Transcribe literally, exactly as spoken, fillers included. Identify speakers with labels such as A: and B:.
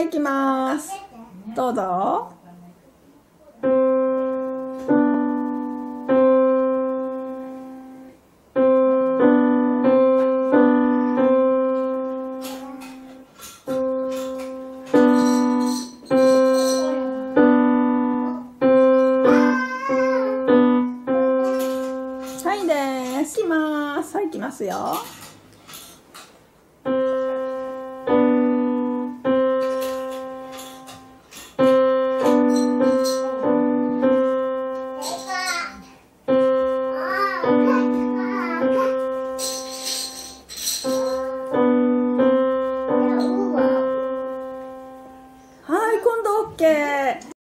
A: い、行きます。どうぞ。はいです。行きます。はい、行きますよ。